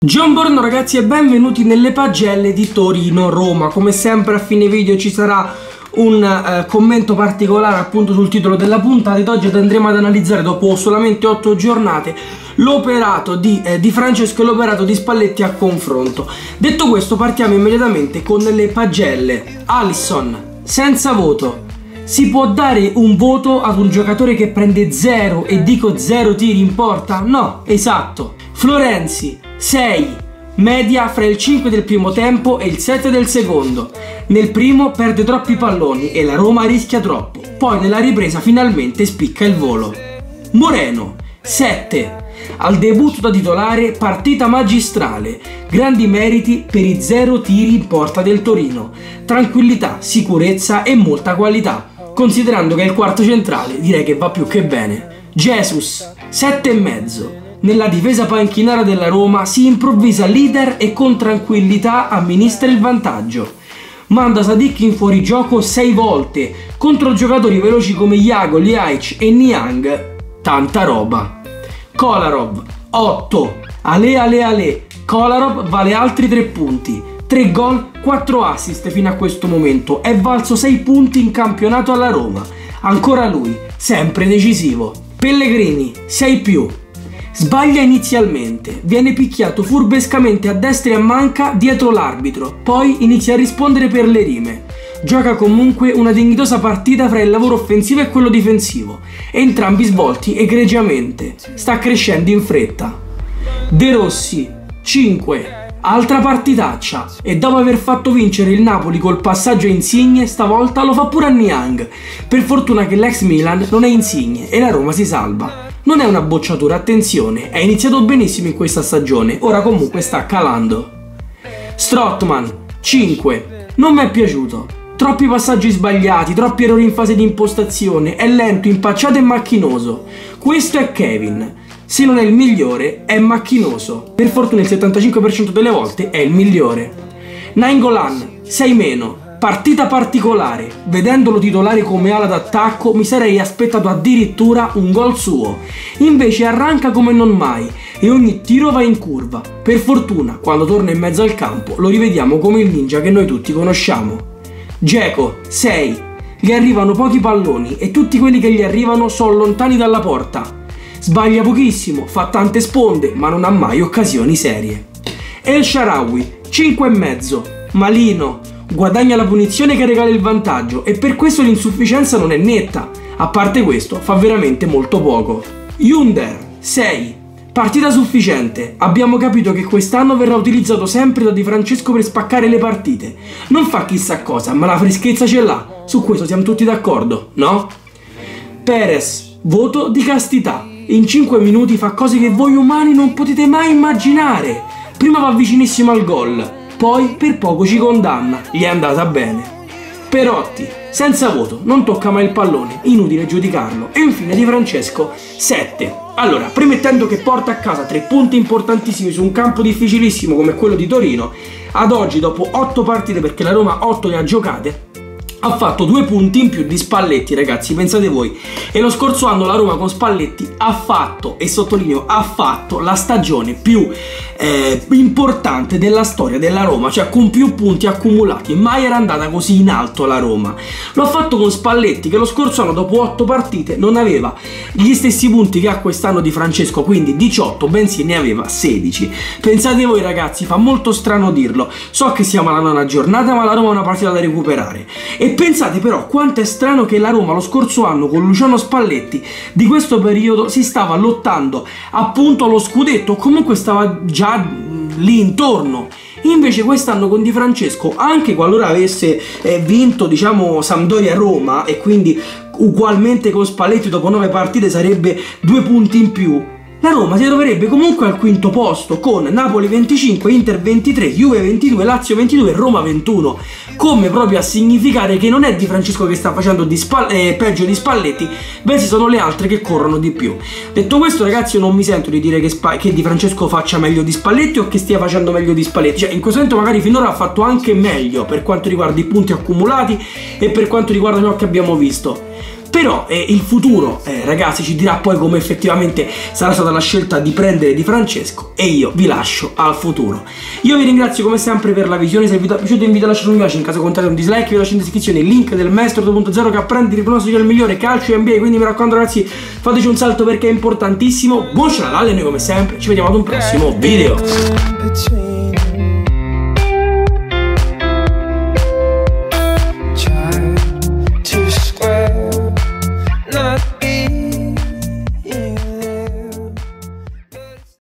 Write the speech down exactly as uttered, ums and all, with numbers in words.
Buongiorno ragazzi e benvenuti nelle pagelle di Torino-Roma. Come sempre a fine video ci sarà un eh, commento particolare appunto sul titolo della puntata ed oggi andremo ad analizzare dopo solamente otto giornate l'operato di, eh, di Francesco e l'operato di Spalletti a confronto. Detto questo partiamo immediatamente con le pagelle. Alisson, senza voto. Si può dare un voto ad un giocatore che prende zero e dico zero tiri in porta? No, esatto. Florenzi, sei, media fra il cinque del primo tempo e il sette del secondo. Nel primo perde troppi palloni e la Roma rischia troppo, poi nella ripresa finalmente spicca il volo. Moreno, sette, al debutto da titolare partita magistrale, grandi meriti per i zero tiri in porta del Torino, tranquillità, sicurezza e molta qualità, considerando che è il quarto centrale direi che va più che bene. Jesus, sette e mezzo. Nella difesa panchinara della Roma si improvvisa leader e con tranquillità amministra il vantaggio. Manda Sadik in fuorigioco sei volte contro giocatori veloci come Iago, Ljajic e Niang. Tanta roba. Kolarov, otto. Ale ale ale. Kolarov vale altri tre punti. tre gol, quattro assist fino a questo momento. È valso sei punti in campionato alla Roma. Ancora lui, sempre decisivo. Pellegrini, sei più. Sbaglia inizialmente, viene picchiato furbescamente a destra e a manca dietro l'arbitro, poi inizia a rispondere per le rime. Gioca comunque una dignitosa partita fra il lavoro offensivo e quello difensivo, entrambi svolti egregiamente, sta crescendo in fretta. De Rossi, cinque. Altra partitaccia, e dopo aver fatto vincere il Napoli col passaggio a Insigne, stavolta lo fa pure a Niang. Per fortuna che l'ex Milan non è Insigne e la Roma si salva. Non è una bocciatura, attenzione, è iniziato benissimo in questa stagione, ora comunque sta calando. Strootman, cinque. Non mi è piaciuto. Troppi passaggi sbagliati, troppi errori in fase di impostazione, è lento, impacciato e macchinoso. Questo è Kevin. Se non è il migliore, è macchinoso. Per fortuna il settantacinque per cento delle volte è il migliore. Nainggolan, sei meno. Partita particolare, vedendolo titolare come ala d'attacco mi sarei aspettato addirittura un gol suo, invece arranca come non mai e ogni tiro va in curva. Per fortuna quando torna in mezzo al campo lo rivediamo come il ninja che noi tutti conosciamo. Dzeko, sei, gli arrivano pochi palloni e tutti quelli che gli arrivano sono lontani dalla porta. Sbaglia pochissimo, fa tante sponde ma non ha mai occasioni serie. El Shaarawy, cinque e mezzo, malino. Guadagna la punizione che regala il vantaggio e per questo l'insufficienza non è netta. A parte questo fa veramente molto poco. Yunder, sei. Partita sufficiente. Abbiamo capito che quest'anno verrà utilizzato sempre da Di Francesco per spaccare le partite. Non fa chissà cosa, ma la freschezza ce l'ha. Su questo siamo tutti d'accordo, no? Perez, voto di castità. In cinque minuti fa cose che voi umani non potete mai immaginare. Prima va vicinissimo al gol, poi per poco ci condanna, gli è andata bene. Perotti, senza voto, non tocca mai il pallone, inutile giudicarlo. E infine Di Francesco, sette. Allora, premettendo che porta a casa tre punti importantissimi su un campo difficilissimo come quello di Torino, ad oggi dopo otto partite, perché la Roma otto ne ha giocate, ha fatto due punti in più di Spalletti, ragazzi, pensate voi. E lo scorso anno la Roma con Spalletti ha fatto, e sottolineo ha fatto, la stagione più eh, importante della storia della Roma, cioè con più punti accumulati. Mai era andata così in alto la Roma. Lo ha fatto con Spalletti che lo scorso anno dopo otto partite non aveva gli stessi punti che ha quest'anno Di Francesco, quindi diciotto, bensì ne aveva sedici. Pensate voi ragazzi, fa molto strano dirlo. So che siamo alla nona giornata, ma la Roma ha una partita da recuperare. E pensate però quanto è strano che la Roma lo scorso anno con Luciano Spalletti di questo periodo si stava lottando appunto allo scudetto, comunque stava già lì intorno. Invece quest'anno con Di Francesco, anche qualora avesse eh, vinto diciamo Sampdoria-Roma e quindi ugualmente con Spalletti dopo nove partite sarebbe due punti in più, la Roma si troverebbe comunque al quinto posto con Napoli venticinque, Inter ventitré, Juve ventidue, Lazio ventidue e Roma ventuno, come proprio a significare che non è Di Francesco che sta facendo di eh, peggio di Spalletti, bensì sono le altre che corrono di più. Detto questo ragazzi, io non mi sento di dire che, Sp che Di Francesco faccia meglio di Spalletti o che stia facendo meglio di Spalletti, cioè in questo momento magari finora ha fatto anche meglio per quanto riguarda i punti accumulati e per quanto riguarda ciò che abbiamo visto. però eh, il futuro eh, ragazzi ci dirà poi come effettivamente sarà stata la scelta di prendere Di Francesco, e io vi lascio al futuro. Io vi ringrazio come sempre per la visione, se vi è piaciuto invito a lasciare un mi piace, in caso contrario un dislike, vi lascio in descrizione il link del maestro due punto zero che apprende di pronostico il migliore calcio e N B A, quindi mi raccomando ragazzi fateci un salto perché è importantissimo. Buon Natale, noi come sempre ci vediamo ad un prossimo video.